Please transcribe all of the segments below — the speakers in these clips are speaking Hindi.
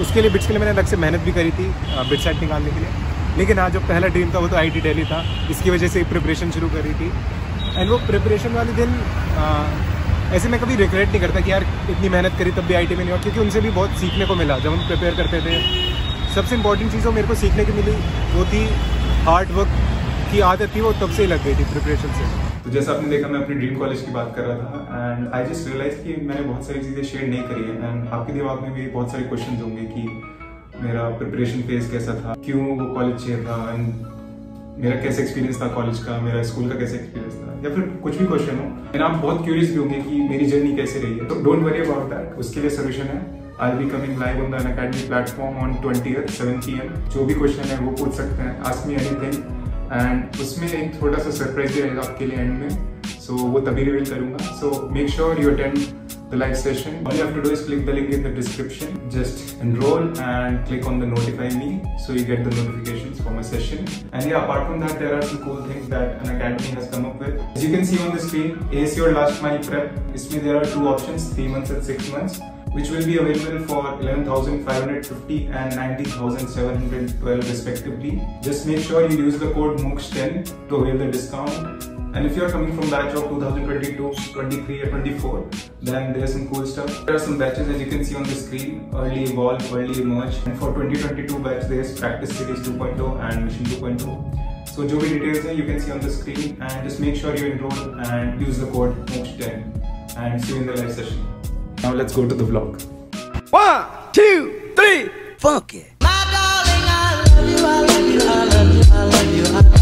उसके लिए बिट्स के लिए मैंने अलग से मेहनत भी करी थी बिट सेट निकालने के लिए। लेकिन हाँ, जो पहला ड्रीम था वो तो IIT दिल्ली था, इसकी वजह से प्रिपरेशन शुरू करी थी। एंड वो प्रिपरेशन वाले दिन ऐसे मैं कभी रिग्रेट नहीं करता कि यार इतनी मेहनत करी तब भी IIT में नहीं हुआ, क्योंकि उनसे भी बहुत सीखने को मिला। जब हम प्रिपेयर करते थे, सबसे इंपॉर्टेंट चीज़ वो मेरे को सीखने की मिली वो थी हार्ड वर्क की आदत थी, वो तब से ही लग गई थी प्रिपरेशन से। तो जैसा आपने देखा, मैं अपने ड्रीम कॉलेज की बात कर रहा था एंड आई जस्ट रियलाइज कि मैंने बहुत सारी चीज़ें शेयर नहीं करी है एंड आपके दिमाग में भी बहुत सारे क्वेश्चन होंगे कि मेरा प्रिपरेशन फेज कैसा था, क्यों वो कॉलेज चाहिए था एंड मेरा कैसा एक्सपीरियंस था कॉलेज का, मेरा स्कूल का कैसा एक्सपीरियंस था, या फिर कुछ भी क्वेश्चन हो। एंड आप बहुत क्यूरियस भी होंगे कि मेरी जर्नी कैसे रही है। तो डोंट वरी अबाउट दैट, उसके लिए सोल्यूशन है। I be coming live on the Unacademy platform on 20th 7 PM। जो भी क्वेश्चन है वो पूछ सकते हैं, आस्क मी एनीथिंग। एंड उसमें एक छोटा सा सरप्राइज भी रहेगा आपके लिए एंड में, सो वो तभी रिवील करूंगा। So make sure you attend the live session. All you have to do is click the link in the description. Just enroll and click on the notify me so you get the notifications for my session. And yeah, apart from that, there are some cool things that Unacademy has come up with. As you can see on the screen, Ace Your Last Mile Prep. Isme there are two options, 3 months and 6 months, which will be available for 11,550 and 19,712 respectively. Just make sure you use the code MOOCS10 to avail the discount. And if you are coming from batch of 2022, 23 or 24, then there's some cool stuff. There are some batches as you can see on the screen: Early Evolve, Early Emerge. And for 2022 batch, there's Practice Series 2.0 and Mission 2.0. So जो भी details हैं you can see on the screen, and just make sure you enroll and use the code MOOCS10. And see you in the live session. Now let's go to the vlog. 1, 2, 3, funk it. My darling, I love you, I love you, I love you, I love you, I love you, I love you, I love you.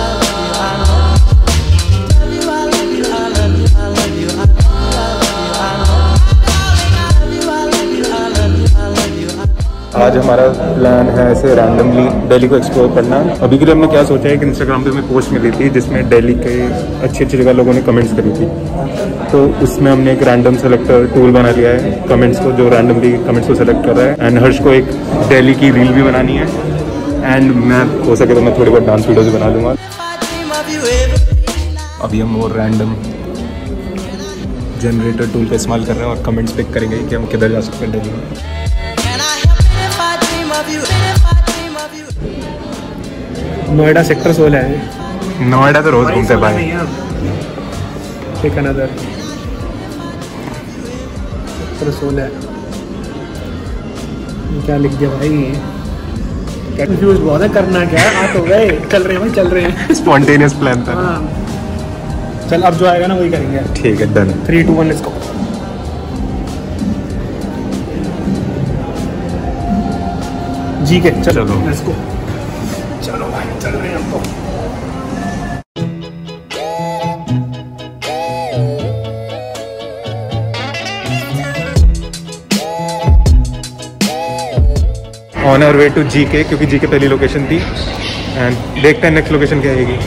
आज हमारा प्लान है ऐसे रैंडमली दिल्ली को एक्सप्लोर करना। अभी के लिए हमने क्या सोचा है कि इंस्टाग्राम पे हमें पोस्ट मिली थी जिसमें दिल्ली के अच्छी अच्छी जगह लोगों ने कमेंट्स करी थी, तो उसमें हमने एक रैंडम सेलेक्टर टूल बना लिया है कमेंट्स को, जो रैंडमली कमेंट्स को सेलेक्ट कर रहा है। एंड हर्ष को एक दिल्ली की रील भी बनानी है एंड मैं हो सके तो मैं थोड़ी बहुत डांस वीडियोज बना लूँगा। अभी हम वो रैंडम जनरेटर टूल का इस्तेमाल कर रहे हैं और कमेंट्स पिक करेंगे कि हम किधर जा सकते हैं दिल्ली में। नोएडा सेक्टर 16 है। नोएडा तो रोज घूमते भाई। अनदर सेक्टर 16 क्या लिख दिया भाई? कंफ्यूज बहुत है, करना क्या है? आ तो गए, चल रहे हैं भाई, चल रहे हैं। स्पॉन्टेनियस प्लान था। चल अब जो आएगा ना वही करेंगे। ठीक है, डन। 3, 2, 1 let's go. जी के चलो लेट्स गो। चलो भाई चल रहे हैं हम तो। On our way to GK, क्योंकि जीके पहली लोकेशन थी एंड देखते हैं नेक्स्ट लोकेशन क्या आएगी।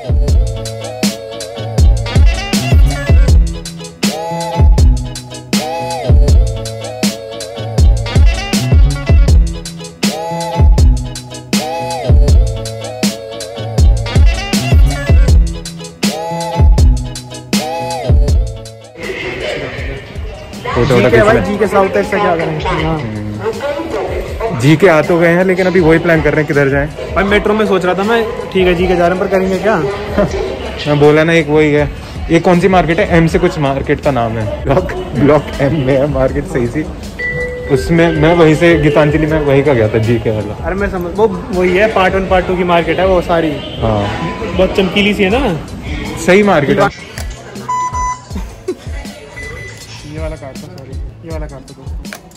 जी के साउथ साइड से क्या करें? जी के आ तो गए हैं लेकिन अभी वही प्लान कर रहे हैं किधर जाएं। भाई मेट्रो में सोच रहा था मैं, ठीक है जी के जा रहे हैं, पर करेंगे क्या? मैं बोला ना, एक वही है। ये कौन सी मार्केट है? एम से कुछ मार्केट का नाम है, ब्लॉक एम में है मार्केट सही सी। उसमें मैं वहीं से गीतांजलि में वहीं का गया था जी के वाला। अरे मैं समझ, वो वही है पार्ट 1 पार्ट 2 की मार्केट है वो सारी। हाँ बहुत चमकीली सी है ना, सही मार्केट है। ये वाला काट दो, सॉरी ये वाला काट दो।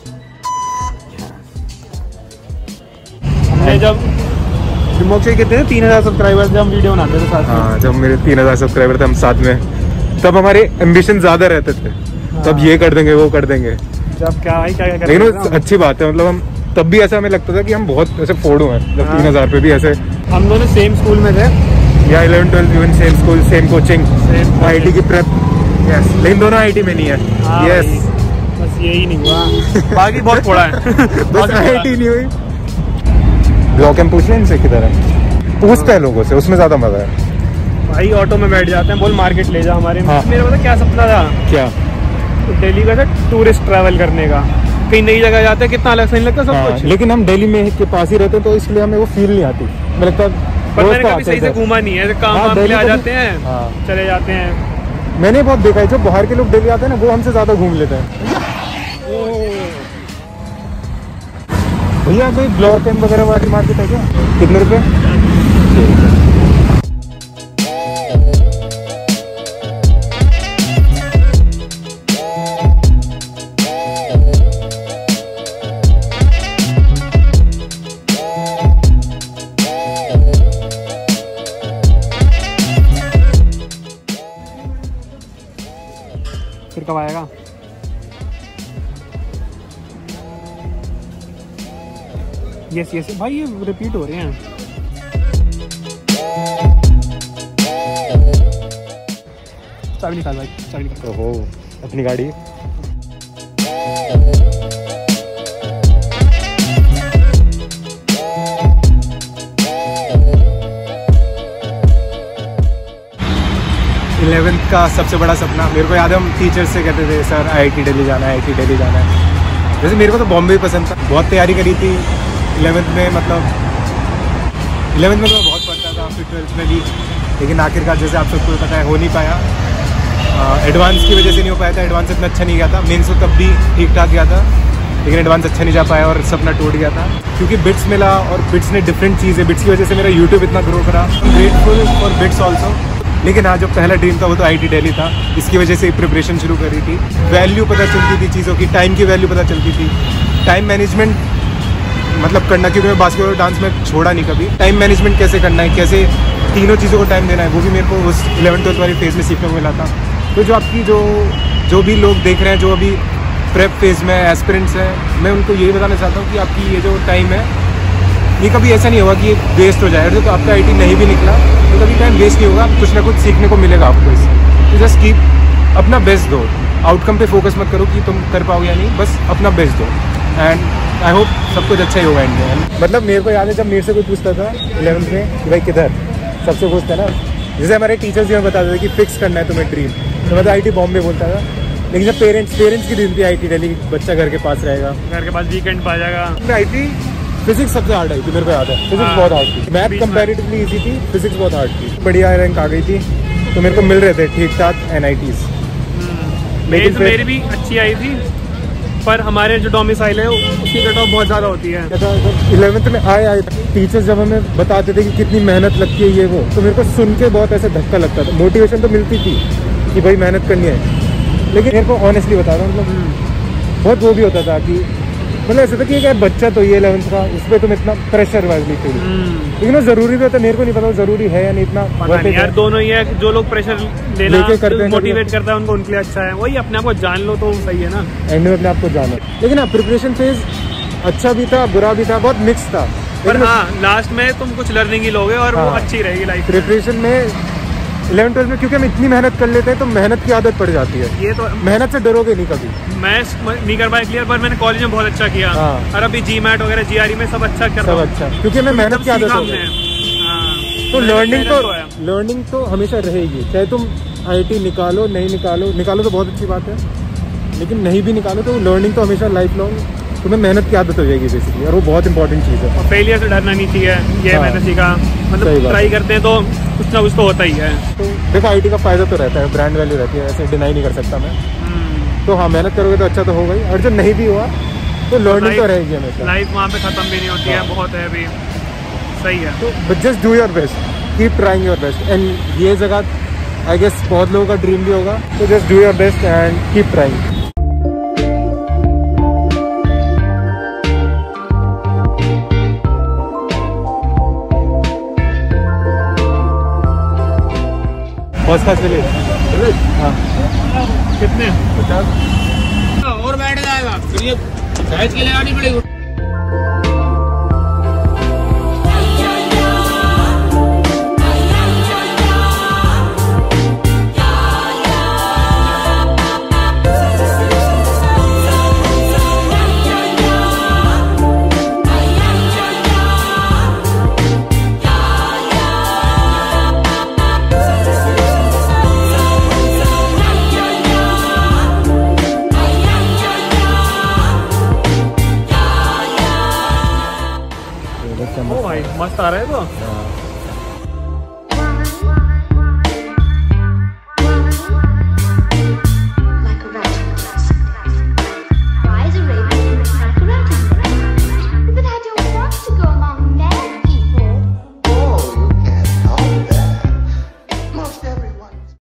हमने जब दिमाग से कहते हैं 3000 सब्सक्राइबर्स जब हम वीडियो बनाते थे साथ में। हाँ, जब मेरे 3000 सब्सक्राइबर थे हम साथ में, तब हमारे एम्बिशन ज्यादा रहते थे। तब ये कर देंगे वो कर देंगे, जब क्या है क्या लेकिन अच्छी बात है। मतलब हम तब भी ऐसा हमें लगता था कि हम बहुत ऐसे फोड़ू हैं। जब 3000 पे भी ऐसे हम दोनों सेम स्कूल में थे या 11 12 even same school, same coaching, IIT की प्रेप। यस, लेकिन दोनों IIT में नहीं है। यस, बस यही नहीं हुआ, बाकी बहुत फोड़ा है। बस IIT नहीं हुई। ब्लॉक एम पूछ लें इनसे किधर है, पूछते हैं लोगों से, उसमें ज्यादा मजा है। भाई ऑटो में बैठ जाते हैं, बोल मार्केट ले जा हमारे। हाँ। मेरा पता क्या सपना था? क्या? तो दिल्ली का था टूरिस्ट ट्रैवल करने का। कहीं नई जगह जाते हैं कितना अलग सही लगता है सब कुछ। लेकिन हम दिल्ली में के पास ही रहते हैं तो इसलिए हमें वो फील नहीं आती। मुझे लगता है पर मैंने कभी सही से घूमा नहीं है, काम वाम के लिए आ जाते हैं, चले जाते हैं। मैंने बहुत देखा है जो बाहर के लोग दिल्ली आते हैं ना वो हमसे ज्यादा घूम लेते हैं। भैया कोई ब्लॉक कैंप वगैरह वाली मार्केट है क्या? कितने रुपए? फिर कब आएगा? यस यस भाई ये रिपीट हो रहे हैं। चाबी निकाल भाई, चाबी निकाल। ओहो अपनी गाड़ी। इलेवेंथ का सबसे बड़ा सपना मेरे को याद है, हम टीचर्स से कहते थे सर IIT दिल्ली जाना है, IIT दिल्ली जाना है। जैसे मेरे को तो बॉम्बे पसंद था, बहुत तैयारी करी थी 11th में, मतलब 11th में तो मैं बहुत पढ़ता था, फिर 12th में भी, लेकिन आखिरकार जैसे आप सबको पता है हो नहीं पाया। एडवांस की वजह से नहीं हो पाया था, एडवांस इतना अच्छा नहीं गया था। मेंस तो तब भी ठीक ठाक गया था, लेकिन एडवांस अच्छा नहीं जा पाया और सपना टूट गया था क्योंकि बिट्स मिला और बिट्स ने डिफरेंट चीज़ें, बिट्स की वजह से मेरा यूट्यूब इतना ग्रो करा। Grateful for BITS also. लेकिन हाँ जो पहला ड्रीम था वो तो IIT दिल्ली था, इसकी वजह से प्रिपरेशन शुरू करी थी। वैल्यू पता चलती थी चीज़ों की, टाइम की वैल्यू पता चलती थी, टाइम मैनेजमेंट मतलब करना, क्योंकि मैं बास्केटबॉल डांस में छोड़ा नहीं कभी। टाइम मैनेजमेंट कैसे करना है, कैसे तीनों चीज़ों को टाइम देना है, वो भी मेरे को उस 11th-12th वाली फेज़ में सीखने को मिला था। तो जो आपकी जो भी लोग देख रहे हैं जो अभी प्रेप फेज़ में एस्पिरेंट्स हैं, मैं उनको यही बताना चाहता हूँ कि आपकी ये जो टाइम है ये कभी ऐसा नहीं होगा कि ये वेस्ट हो जाए। तो आपका IIT नहीं भी निकला तो कभी टाइम वेस्ट नहीं होगा, कुछ ना कुछ सीखने को मिलेगा आपको इससे। तो जस्ट कीप अपना बेस्ट दो, आउटकम पे फोकस मत करो कि तुम कर पाओगे या नहीं, बस अपना बेस्ट दो एंड आई होप सब कुछ अच्छा ही होगा एंड में। मतलब मेरे को याद है जब मेरे से कोई पूछता था 11th में कि भाई किधर, सबसे पूछता ना, जैसे हमारे टीचर्स भी हमें बताते थे कि फिक्स करना है तुम्हें ड्रीम, तो मैं तो IIT बॉम्बे बोलता था। लेकिन जब पेरेंट्स की ड्रीम थी IIT दिल्ली, बच्चा घर के पास रहेगा, घर के पास वीकेंड पा जाएगा। IIT फिजिक्स सबसे हार्ड आई थी, मेरे को याद है फिजिक्स बहुत हार्ड थी, मैथ कंपैरेटिवली इजी थी, फिजिक्स बहुत हार्ड थी। बढ़िया रैंक आ गई थी तो मेरे को मिल रहे थे ठीक ठाक NITs। लेकिन मेरी भी अच्छी आई थी, पर हमारे जो डोमिसाइल है उसकी कट ऑफ बहुत ज़्यादा होती है। 11th में आए टीचर्स जब हमें बताते थे कि कितनी मेहनत लगती है ये वो, तो मेरे को सुन के बहुत ऐसे धक्का लगता था। मोटिवेशन तो मिलती थी कि भाई मेहनत करनी है, लेकिन मेरे को ऑनेस्टली बता रहा हूँ मतलब बहुत वो भी होता था कि मतलब ऐसा था कि क्या बच्चा तो ये 11th का, उस पर तुम इतना प्रेशर वाली फील, लेकिन वो जरूरी भी होता है। मेरे को नहीं पता जरूरी है या नहीं, इतना नहीं यार, दोनों ही है। जो लोग प्रेशर लेना मोटिवेट करता है उनको, उनके लिए अच्छा है। वही अपने आप को जान लो तो सही है ना, एंड में अपने आप को जानो। लेकिन हाँ प्रिपरेशन फेज अच्छा भी था, बुरा भी था, बहुत मिक्स था। पर हाँ लास्ट में तुम कुछ लर्निंग ही लोगे और वो अच्छी रहेगी लाइफ। प्रिपरेशन में 11th-12th में क्योंकि हम इतनी मेहनत कर लेते हैं तो मेहनत की आदत पड़ जाती है। ये तो मेहनत से डरोगे नहीं कभी। मैं नहीं कर पाया क्लियर, पर मैंने कॉलेज में बहुत अच्छा किया और अभी GMAT वगैरह GRE में सब अच्छा कर रहा हूं। सब अच्छा, क्योंकि मैं मेहनत की आदत हो गई। तो लर्निंग तो हमेशा रहेगी, चाहे तुम IIT निकालो नहीं निकालो तो बहुत अच्छी बात है, लेकिन नहीं भी निकालो तो लर्निंग तो हमेशा लाइफ लॉन्ग तुम्हें मेहनत की आदत हो जाएगी बेसिकली, और वो बहुत इंपॉर्टेंट चीज़ है। और फेलियर से डरना नहीं चाहिए, ये मैंने सीखा। मतलब ट्राई करते हैं तो कुछ ना कुछ तो होता ही है। तो देखो IIT का फायदा तो रहता है, ब्रांड वैल्यू रहती है, ऐसे डिनाई नहीं कर सकता मैं। तो हाँ मेहनत करोगे तो अच्छा तो होगा ही, और जब नहीं भी हुआ तो लर्निंग तो रहेगी हमेशा। लाइफ वहाँ पे खत्म भी नहीं होती है, बहुत है अभी। सही है, तो just do your best, keep trying your best. And ये जगह आई गेस बहुत लोगों का ड्रीम भी होगा, तो just do your best and keep trying. First class मिले? हाँ कितने? 50 और बैठ जाएगा, फिर ये भैंस के लिए आनी पड़ेगी। अच्छा ओ भाई मस्त आ रहा है तो। हाँ